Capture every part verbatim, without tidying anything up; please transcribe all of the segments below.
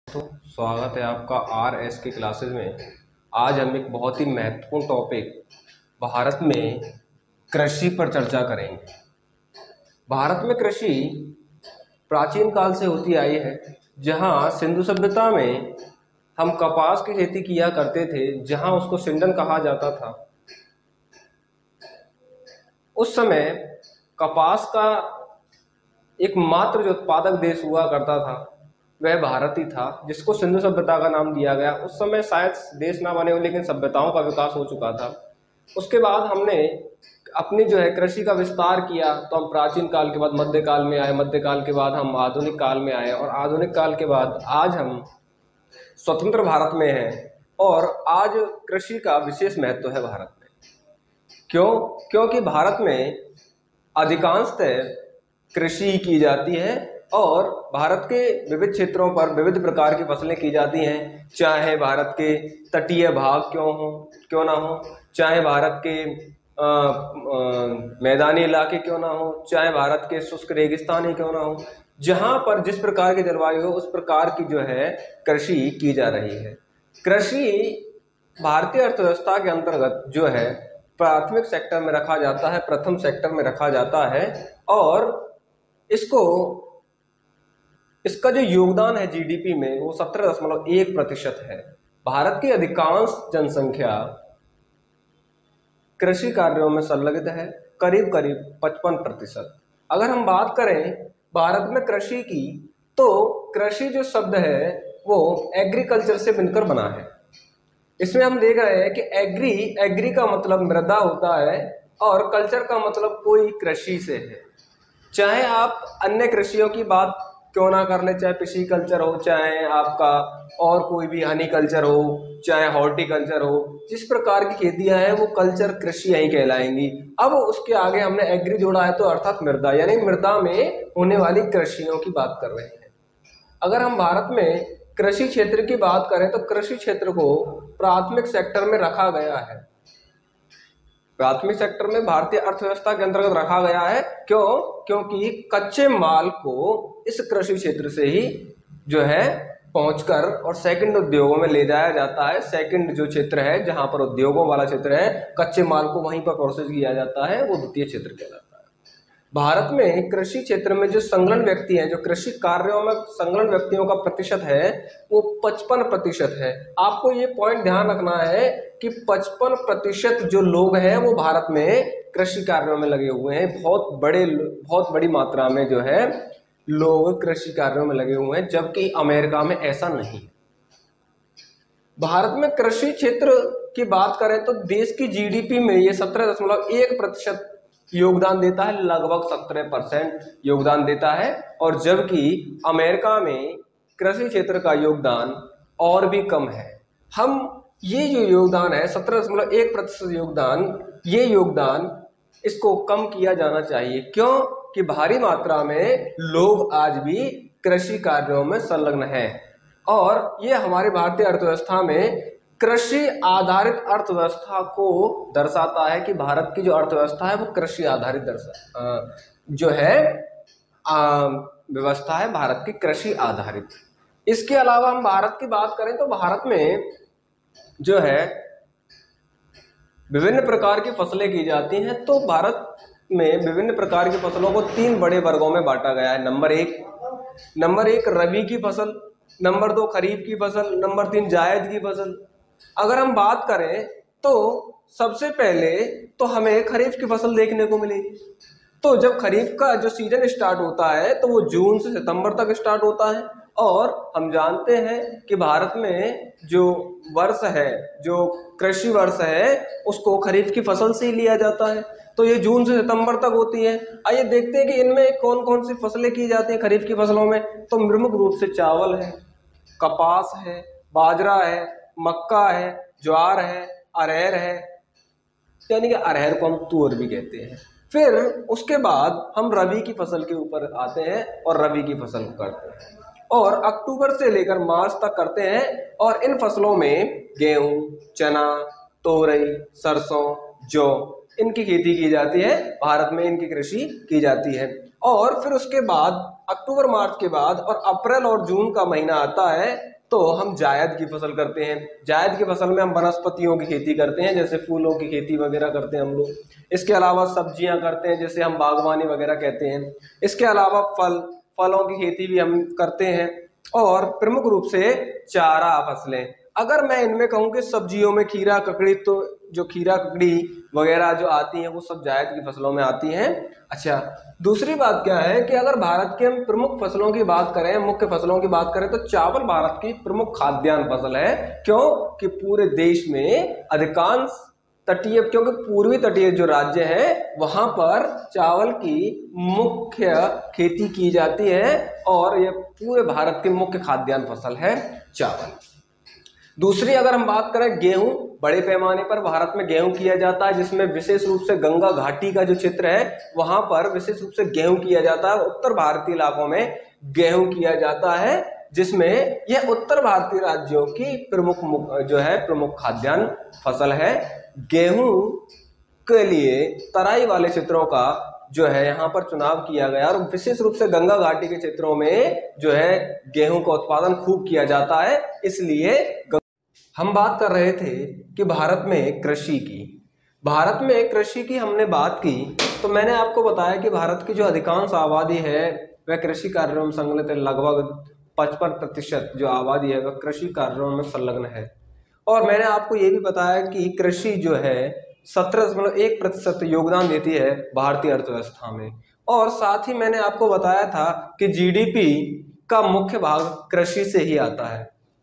तो स्वागत है आपका आर एस के क्लासेस में। आज हम एक बहुत ही महत्वपूर्ण टॉपिक भारत में कृषि पर चर्चा करेंगे। भारत में कृषि प्राचीन काल से होती आई है। जहां सिंधु सभ्यता में हम कपास की खेती किया करते थे, जहां उसको सिंडन कहा जाता था। उस समय कपास का एकमात्र जो उत्पादक देश हुआ करता था वह भारत ही था, जिसको सिंधु सभ्यता का नाम दिया गया। उस समय शायद देश ना बने हो, लेकिन सभ्यताओं का विकास हो चुका था। उसके बाद हमने अपनी जो है कृषि का विस्तार किया, तो हम प्राचीन काल के बाद मध्यकाल में आए, मध्यकाल के बाद हम आधुनिक काल में आए, और आधुनिक काल के बाद आज हम स्वतंत्र भारत में हैं। और आज कृषि का विशेष महत्व है भारत में। क्यों? क्योंकि भारत में अधिकांशतः कृषि की जाती है और भारत के विविध क्षेत्रों पर विविध प्रकार की फसलें की जाती हैं। चाहे भारत के तटीय भाग क्यों हो क्यों ना हो, चाहे भारत के आ, आ, मैदानी इलाके क्यों ना हो, चाहे भारत के शुष्क रेगिस्तानी क्यों ना हो, जहां पर जिस प्रकार की जलवायु हो उस प्रकार की जो है कृषि की जा रही है। कृषि भारतीय अर्थव्यवस्था के अंतर्गत जो है प्राथमिक सेक्टर में रखा जाता है, प्रथम सेक्टर में रखा जाता है। और इसको इसका जो योगदान है जीडीपी में वो सत्रह दशमलव एक प्रतिशत है। भारत की अधिकांश जनसंख्या कृषि कार्यों में संलग्न है, करीब करीब पचपन प्रतिशत। अगर हम बात करें भारत में कृषि की, तो कृषि जो शब्द है वो एग्रीकल्चर से मिलकर बना है। इसमें हम देख रहे हैं कि एग्री एग्री का मतलब मृदा होता है और कल्चर का मतलब कोई कृषि से है। चाहे आप अन्य कृषियों की बात क्यों ना कर ले, चाहे पिशी कल्चर हो, चाहे आपका और कोई भी हनी कल्चर हो, चाहे हॉर्टिकल्चर हो, जिस प्रकार की खेतियां हैं वो कल्चर कृषि यही कहलाएंगी। अब उसके आगे हमने एग्री जोड़ा है, तो अर्थात मृदा, यानी मृदा में होने वाली कृषियों की बात कर रहे हैं। अगर हम भारत में कृषि क्षेत्र की बात करें तो कृषि क्षेत्र को प्राथमिक सेक्टर में रखा गया है। प्राथमिक सेक्टर में भारतीय अर्थव्यवस्था के अंतर्गत रखा गया है। क्यों? क्योंकि कच्चे माल को इस कृषि क्षेत्र से ही जो है पहुंचकर और सेकंड उद्योगों में ले जाया जाता है। सेकंड जो क्षेत्र है जहां पर उद्योगों वाला क्षेत्र है, कच्चे माल को वहीं पर प्रोसेस किया जाता है, वो द्वितीय क्षेत्र कहलाता है। भारत में कृषि क्षेत्र में जो संलग्न व्यक्ति हैं, जो कृषि कार्यों में संलग्न व्यक्तियों का प्रतिशत है वो पचपन प्रतिशत है। आपको ये पॉइंट ध्यान रखना है कि पचपन प्रतिशत जो लोग हैं वो भारत में कृषि कार्यों में लगे हुए हैं। बहुत बड़े बहुत बड़ी मात्रा में जो है लोग कृषि कार्यों में लगे हुए हैं, जबकि अमेरिका में ऐसा नहीं। भारत में कृषि क्षेत्र की बात करें तो देश की जीडीपी में ये सत्रह दशमलव एक प्रतिशत योगदान देता है, लगभग सत्रह परसेंट योगदान देता है। और जबकि अमेरिका में कृषि क्षेत्र का योगदान और भी कम है। हम ये जो योगदान है सत्रह दशमलव एक प्रतिशत योगदान, ये योगदान इसको कम किया जाना चाहिए। क्यों? कि भारी मात्रा में लोग आज भी कृषि कार्यों में संलग्न हैं और ये हमारे भारतीय अर्थव्यवस्था में कृषि आधारित अर्थव्यवस्था को दर्शाता है कि भारत की जो अर्थव्यवस्था है वो कृषि आधारित दर्शा जो है आ, व्यवस्था है भारत की कृषि आधारित। इसके अलावा हम भारत की बात करें तो भारत में जो है विभिन्न प्रकार की फसलें की जाती हैं। तो भारत में विभिन्न प्रकार की फसलों को तीन बड़े वर्गों में बांटा गया है। नंबर एक नंबर एक रबी की फसल, नंबर दो खरीफ की फसल, नंबर तीन जायद की फसल। अगर हम बात करें तो सबसे पहले तो हमें खरीफ की फसल देखने को मिलेगी। तो जब खरीफ का जो सीजन स्टार्ट होता है तो वो जून से सितंबर तक स्टार्ट होता है। और हम जानते हैं कि भारत में जो वर्ष है, जो कृषि वर्ष है, उसको खरीफ की फसल से ही लिया जाता है। तो ये जून से सितंबर तक होती है। आइए देखते हैं कि इनमें कौन कौन सी फसलें की जाती हैं खरीफ की फसलों में। तो प्रमुख रूप से चावल है, कपास है, बाजरा है, मक्का है, ज्वार है, अरहर है, यानी कि अरहर को हम तूर भी कहते हैं। फिर उसके बाद हम रबी की फसल के ऊपर आते हैं और रबी की फसल करते हैं और अक्टूबर से लेकर मार्च तक करते हैं। और इन फसलों में गेहूं, चना, तोरई, सरसों, जौ, इनकी खेती की जाती है। भारत में इनकी कृषि की जाती है। और फिर उसके बाद अक्टूबर मार्च के बाद और अप्रैल और जून का महीना आता है तो हम जायद की फसल करते हैं। जायद की फसल में हम वनस्पतियों की खेती करते हैं, जैसे फूलों की खेती वगैरह करते हैं हम लोग। इसके अलावा सब्जियां करते हैं, जैसे हम बागवानी वगैरह कहते हैं। इसके अलावा फल फलों की खेती भी हम करते हैं, और प्रमुख रूप से चारा फसलें। अगर मैं इनमें कहूँ कि सब्जियों में खीरा ककड़ी, तो जो खीरा ककड़ी वगैरह जो आती हैं वो सब जायद की फसलों में आती हैं। अच्छा, दूसरी बात क्या है कि अगर भारत की हम प्रमुख फसलों की बात करें, मुख्य फसलों की बात करें, तो चावल भारत की प्रमुख खाद्यान्न फसल है। क्यों? कि पूरे देश में अधिकांश तटीय, क्योंकि पूर्वी तटीय जो राज्य है वहां पर चावल की मुख्य खेती की जाती है, और यह पूरे भारत की मुख्य खाद्यान्न फसल है चावल। दूसरी अगर हम बात करें गेहूं, बड़े पैमाने पर भारत में गेहूं किया जाता है, जिसमें विशेष रूप से गंगा घाटी का जो क्षेत्र है वहां पर विशेष रूप से गेहूं किया जाता है। उत्तर भारतीय इलाकों में गेहूं किया जाता है, जिसमें यह उत्तर भारतीय राज्यों की प्रमुख जो है प्रमुख खाद्यान्न फसल है। गेहूं के लिए तराई वाले क्षेत्रों का जो है यहाँ पर चुनाव किया गया, और विशेष रूप से गंगा घाटी के क्षेत्रों में जो है गेहूं का उत्पादन खूब किया जाता है। इसलिए हम बात कर रहे थे कि भारत में कृषि की भारत में कृषि की हमने बात की, तो मैंने आपको बताया कि भारत की जो अधिकांश आबादी है वह कृषि कार्यों में संलग्न है। लगभग पचपन प्रतिशत जो आबादी है वह कृषि कार्यों में संलग्न है। और मैंने आपको ये भी बताया कि कृषि जो है सत्रह दशमलव एक प्रतिशत योगदान देती है भारतीय अर्थव्यवस्था में। और साथ ही मैंने आपको बताया था कि जीडीपी का मुख्य भाग कृषि से ही आता है।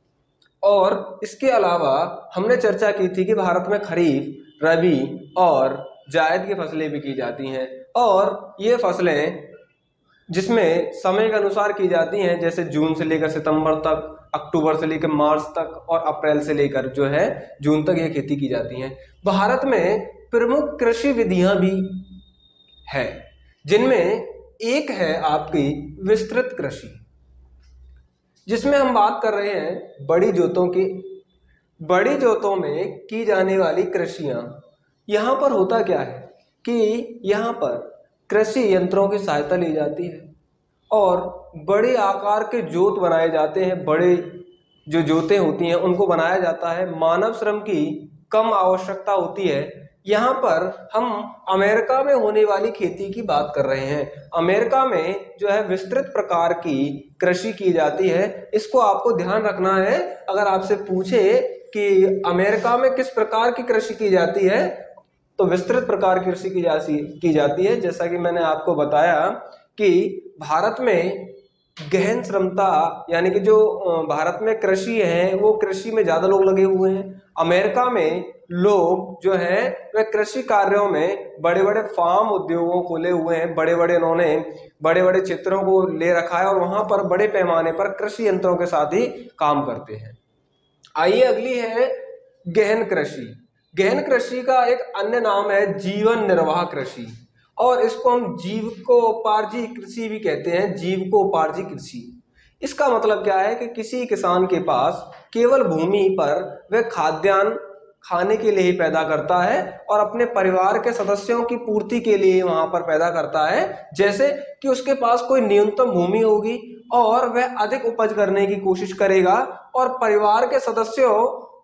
और इसके अलावा हमने चर्चा की थी कि भारत में खरीफ, रबी और जायद की फसलें भी की जाती हैं, और ये फसलें जिसमें समय के अनुसार की जाती हैं, जैसे जून से लेकर सितंबर तक, अक्टूबर से लेकर मार्च तक, और अप्रैल से लेकर जो है जून तक ये खेती की जाती है। भारत में प्रमुख कृषि विधियां भी है, जिनमें एक है आपकी विस्तृत कृषि, जिसमें हम बात कर रहे हैं बड़ी जोतों की। बड़ी जोतों में की जाने वाली कृषियां, यहाँ पर होता क्या है कि यहाँ पर कृषि यंत्रों की सहायता ली जाती है, और बड़े आकार के जोत बनाए जाते हैं। बड़े जो जोतें होती हैं उनको बनाया जाता है। मानव श्रम की कम आवश्यकता होती है। यहाँ पर हम अमेरिका में होने वाली खेती की बात कर रहे हैं। अमेरिका में जो है विस्तृत प्रकार की कृषि की जाती है। इसको आपको ध्यान रखना है। अगर आपसे पूछे कि अमेरिका में किस प्रकार की कृषि की जाती है, तो विस्तृत प्रकार की कृषि की जाती की जाती है। जैसा कि मैंने आपको बताया कि भारत में गहन श्रमता, यानी कि जो भारत में कृषि है वो कृषि में ज्यादा लोग लगे हुए हैं। अमेरिका में लोग जो है वह कृषि कार्यों में बड़े बड़े फार्म उद्योगों खोले हुए हैं। बड़े बड़े उन्होंने बड़े बड़े क्षेत्रों को ले रखा है, और वहां पर बड़े पैमाने पर कृषि यंत्रों के साथ ही काम करते हैं। आइए अगली है गहन कृषि। गहन कृषि का एक अन्य नाम है जीवन निर्वाह कृषि, और इसको हम जीविकोपार्जी कृषि भी कहते हैं। जीविकोपार्जी कृषि, इसका मतलब क्या है कि किसी किसान के पास केवल भूमि पर वह खाद्यान्न खाने के लिए ही पैदा करता है, और अपने परिवार के सदस्यों की पूर्ति के लिए वहां पर पैदा करता है। जैसे कि उसके पास कोई न्यूनतम भूमि होगी और वह अधिक उपज करने की कोशिश करेगा, और परिवार के सदस्यों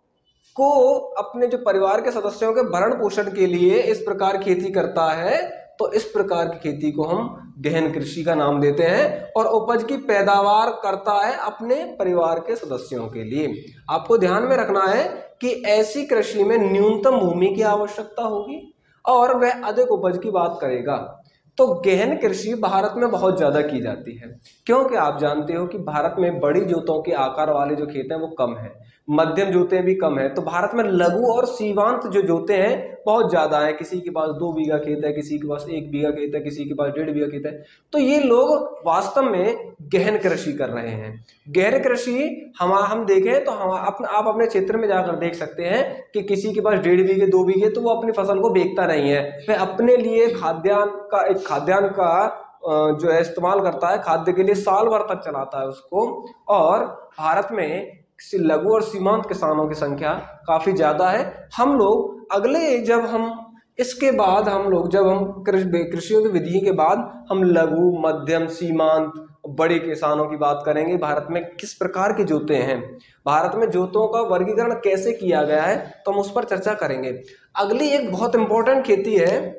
को अपने जो परिवार के सदस्यों के भरण पोषण के लिए इस प्रकार खेती करता है, तो इस प्रकार की खेती को हम गहन कृषि का नाम देते हैं। और उपज की पैदावार करता है अपने परिवार के सदस्यों के लिए। आपको ध्यान में रखना है कि ऐसी कृषि में न्यूनतम भूमि की आवश्यकता होगी और वह अधिक उपज की बात करेगा। तो गहन कृषि भारत में बहुत ज्यादा की जाती है, क्योंकि आप जानते हो कि भारत में बड़ी जोतों के आकार वाले जो खेत हैं वो कम है, मध्यम जोतें भी कम है। तो भारत में लघु और सीमांत जो जोतें हैं बहुत ज्यादा है। किसी के पास दो बीघा खेत है, किसी के पास एक बीघा खेत है, किसी के पास डेढ़ बीघा खेत है। तो ये लोग वास्तव में गहन कृषि कर रहे हैं। गहन कृषि हम हम देखें तो हम अपने आप अपने क्षेत्र में जाकर देख सकते हैं कि किसी के पास डेढ़ बीघे दो बीघे, तो वो अपनी फसल को बेचता नहीं है, वह अपने लिए खाद्यान्न का एक खाद्यान्न का जो है इस्तेमाल करता है, खाद्य के लिए साल भर तक चलाता है उसको। और भारत में लघु और सीमांत किसानों की संख्या काफी ज्यादा है। हम लोग अगले जब हम इसके बाद हम लोग जब हम कृषि कृषियों की विधि के बाद हम लघु, मध्यम, सीमांत बड़े किसानों की बात करेंगे, भारत में किस प्रकार की जोतें हैं, भारत में जोतों का वर्गीकरण कैसे किया गया है, तो हम उस पर चर्चा करेंगे। अगली एक बहुत इंपॉर्टेंट खेती है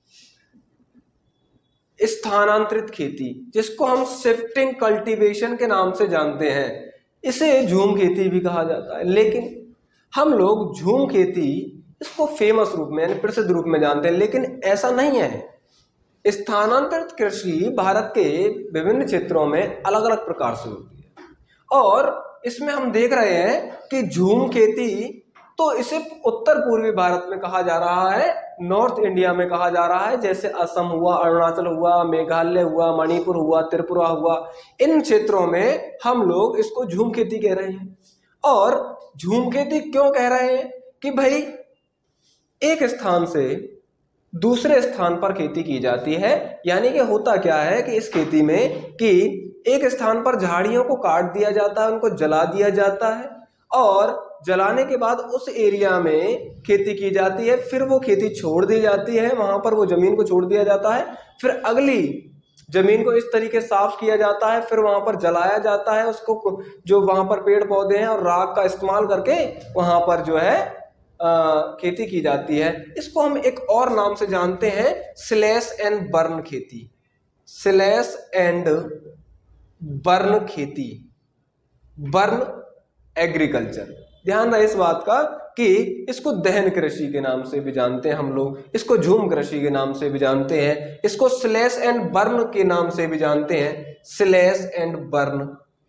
स्थानांतरित खेती, जिसको हम शिफ्टिंग कल्टीवेशन के नाम से जानते हैं। इसे झूम खेती भी कहा जाता है, लेकिन हम लोग झूम खेती इसको फेमस रूप में यानी प्रसिद्ध रूप में जानते हैं, लेकिन ऐसा नहीं है। स्थानांतरित कृषि भारत के विभिन्न क्षेत्रों में अलग अलग प्रकार से होती है, और इसमें हम देख रहे हैं कि झूम खेती तो इसे उत्तर पूर्वी भारत में कहा जा रहा है, नॉर्थ इंडिया में कहा जा रहा है, जैसे असम हुआ, अरुणाचल हुआ, मेघालय हुआ, मणिपुर हुआ, त्रिपुरा हुआ, इन क्षेत्रों में हम लोग इसको झूम खेती कह रहे हैं। और झूम खेती क्यों कह रहे हैं कि भाई एक स्थान से दूसरे स्थान पर खेती की जाती है, यानी कि होता क्या है कि इस खेती में कि एक स्थान पर झाड़ियों को काट दिया जाता है, उनको जला दिया जाता है, और जलाने के बाद उस एरिया में खेती की जाती है, फिर वो खेती छोड़ दी जाती है, वहां पर वो जमीन को छोड़ दिया जाता है, फिर अगली जमीन को इस तरीके साफ किया जाता है, फिर वहां पर जलाया जाता है उसको, जो वहां पर पेड़ पौधे हैं और राख का इस्तेमाल करके वहां पर जो है आ, खेती की जाती है। इसको हम एक और नाम से जानते हैं, स्लैश एंड बर्न खेती। स्लैश एंड बर्न खेती, बर्न एग्रीकल्चर। ध्यान रहे इस बात का कि इसको दहन कृषि के नाम से भी जानते हैं हम लोग, इसको झूम कृषि के नाम से भी जानते हैं, इसको स्लैश एंड बर्न के नाम से भी जानते हैं, slash and burn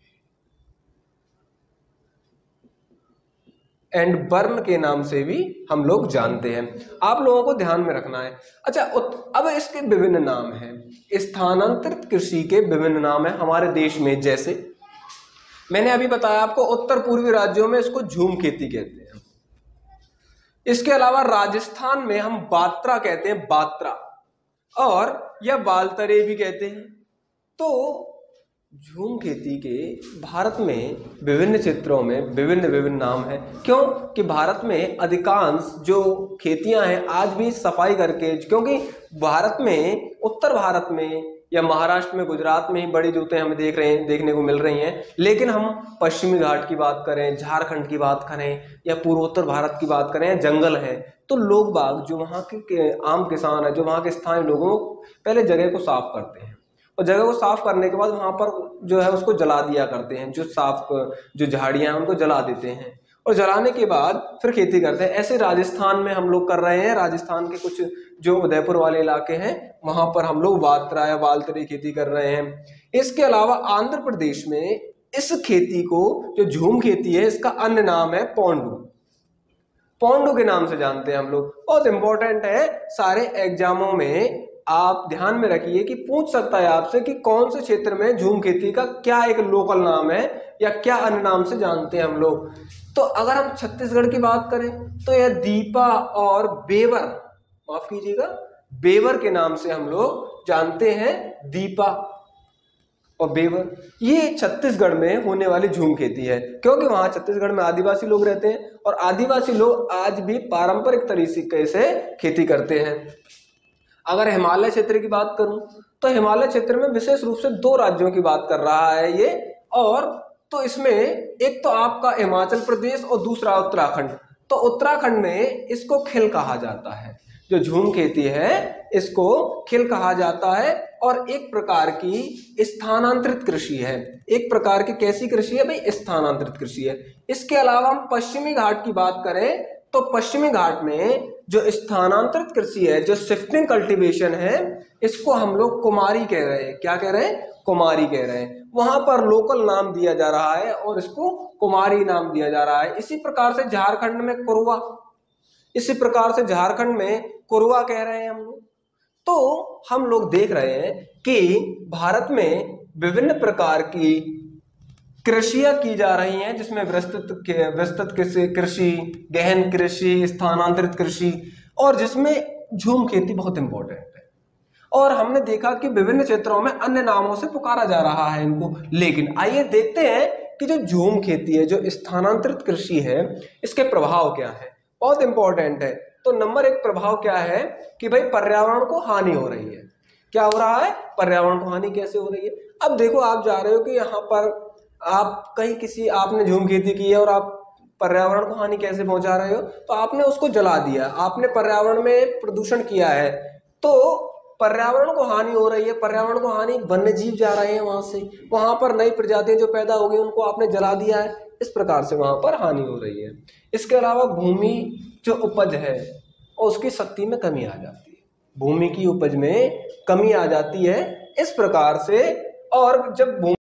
and burn के नाम से भी हम लोग जानते हैं। आप लोगों को ध्यान में रखना है। अच्छा, अब इसके विभिन्न नाम हैं, स्थानांतरित कृषि के विभिन्न नाम है हमारे देश में। जैसे मैंने अभी बताया आपको, उत्तर पूर्वी राज्यों में इसको झूम खेती कहते हैं। इसके अलावा राजस्थान में हम बात्रा कहते हैं, बात्रा, और या बालतरे भी कहते हैं। तो झूम खेती के भारत में विभिन्न क्षेत्रों में विभिन्न विभिन्न नाम हैं। क्यों कि भारत में अधिकांश जो खेतियां हैं आज भी सफाई करके, क्योंकि भारत में उत्तर भारत में या महाराष्ट्र में, गुजरात में ही बड़ी जोतें हमें देख रहे हैं देखने को मिल रही हैं, लेकिन हम पश्चिमी घाट की बात करें, झारखंड की बात करें, या पूर्वोत्तर भारत की बात करें, जंगल है, तो लोग बाग जो वहाँ के आम किसान है, जो वहाँ के स्थानीय लोगों पहले जगह को साफ करते हैं, और जगह को साफ करने के बाद वहां पर जो है उसको जला दिया करते हैं, जो साफ जो झाड़ियां हैं उनको जला देते हैं, और जलाने के बाद फिर खेती करते हैं। ऐसे राजस्थान में हम लोग कर रहे हैं, राजस्थान के कुछ जो उदयपुर वाले इलाके हैं वहां पर हम लोग बात्रा या बालतरी खेती कर रहे हैं। इसके अलावा आंध्र प्रदेश में इस खेती को, जो झूम खेती है, इसका अन्य नाम है पोंडू, पोंडू के नाम से जानते हैं हम लोग। बहुत इंपॉर्टेंट है, सारे एग्जामों में आप ध्यान में रखिए कि पूछ सकता है आपसे कि कौन से क्षेत्र में झूम खेती का क्या एक लोकल नाम है या क्या अन्य नाम से जानते हैं हम लोग। तो अगर हम छत्तीसगढ़ की बात करें तो यह दीपा और बेवर, माफ कीजिएगा, बेवर के नाम से हम लोग जानते हैं, दीपा और बेवर। ये छत्तीसगढ़ में होने वाली झूम खेती है, क्योंकि वहां छत्तीसगढ़ में आदिवासी लोग रहते हैं, और आदिवासी लोग आज भी पारंपरिक तरीके से खेती करते हैं। अगर हिमालय क्षेत्र की बात करूं तो हिमालय क्षेत्र में विशेष रूप से दो राज्यों की बात कर रहा है ये, और तो इसमें एक तो आपका हिमाचल प्रदेश और दूसरा उत्तराखंड। तो उत्तराखंड में इसको खिल कहा जाता है, जो झूम खेती है इसको खिल कहा जाता है, और एक प्रकार की स्थानांतरित कृषि है। एक प्रकार की कैसी कृषि है भाई? स्थानांतरित कृषि है। इसके अलावा हम पश्चिमी घाट की बात करें तो पश्चिमी घाट में जो स्थानांतरित कृषि है, जो शिफ्टिंग कल्टीवेशन है, इसको हम लोग कुमारी कह रहे हैं। क्या कह रहे हैं? कुमारी कह रहे हैं। वहां पर लोकल नाम दिया जा रहा है और इसको कुमारी नाम दिया जा रहा है। इसी प्रकार से झारखंड में कुरवा, इसी प्रकार से झारखंड में कुरवा कह रहे हैं हम लोग। तो हम लोग देख रहे हैं कि भारत में विभिन्न प्रकार की कृषियां की जा रही हैं, जिसमें विस्तृत विस्तृत कृषि, गहन कृषि, स्थानांतरित कृषि, और जिसमें झूम खेती बहुत इंपॉर्टेंट है। और हमने देखा कि विभिन्न क्षेत्रों में अन्य नामों से पुकारा जा रहा है इनको। लेकिन आइए देखते हैं कि जो झूम खेती है, जो स्थानांतरित कृषि है, इसके प्रभाव क्या है। बहुत इंपॉर्टेंट है। तो नंबर एक प्रभाव क्या है कि भाई पर्यावरण को हानि हो रही है। क्या हो रहा है, पर्यावरण को हानि कैसे हो रही है। अब देखो आप जा रहे हो कि यहाँ पर आप कहीं किसी आपने झूम खेती की है और आप पर्यावरण को हानि कैसे पहुंचा रहे हो, तो आपने उसको जला दिया, आपने पर्यावरण में प्रदूषण किया है, तो पर्यावरण को हानि हो रही है। पर्यावरण को हानि, वन्य जीव जा रहे हैं वहां से, वहां पर नई प्रजातियां जो पैदा हो गई उनको आपने जला दिया है, इस प्रकार से वहां पर हानि हो रही है। इसके अलावा भूमि जो उपज है उसकी शक्ति में कमी आ जाती है, भूमि की उपज में कमी आ जाती है इस प्रकार से। और जब भूमि